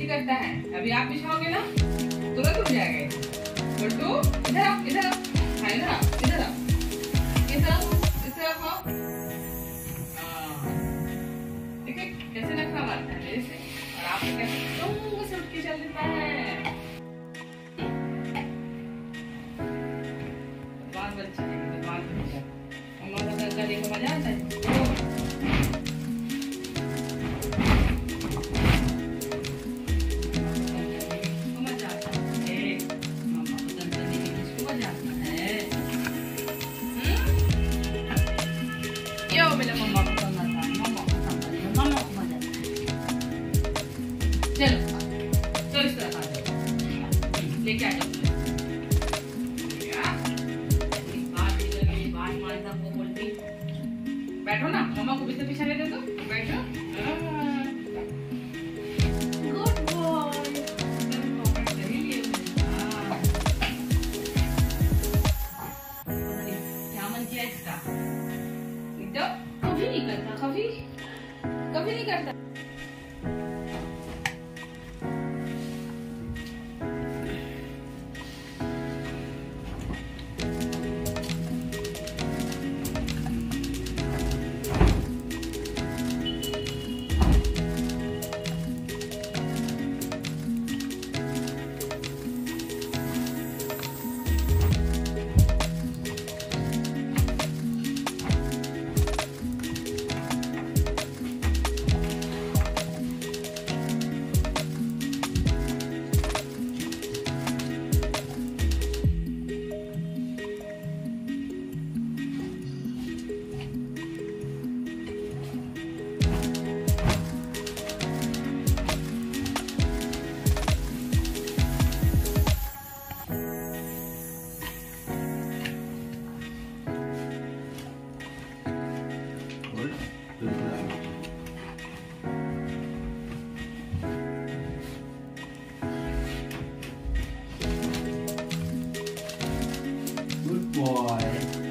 जबरदस्ती करता है। अभी आप बिछाओगे ना तुरंत उठ जाएगा। गुड्डू इधर आओ, इधर आओ, हाँ इधर आओ, इधर आओ, इधर आओ, इधर आओ। देखिए कैसे नखरा मारता है मेरे से, और आप कैसे तुम से उठ के चल देता है। बात बच्चा है, बात बच्चा। हमारा घर देखो मजा आता है। मेरा मम्मा को करना था, मम्मा को करना, मम्मा को मजा आता है। चलो तो इस तरह लेके आ जाओ। बैठो ना, मम्मा को भी तो पीछे दे दो। बैठो। Good boy. क्या मन किया इसका? कभी नहीं करता, कभी नहीं करता। Good boy.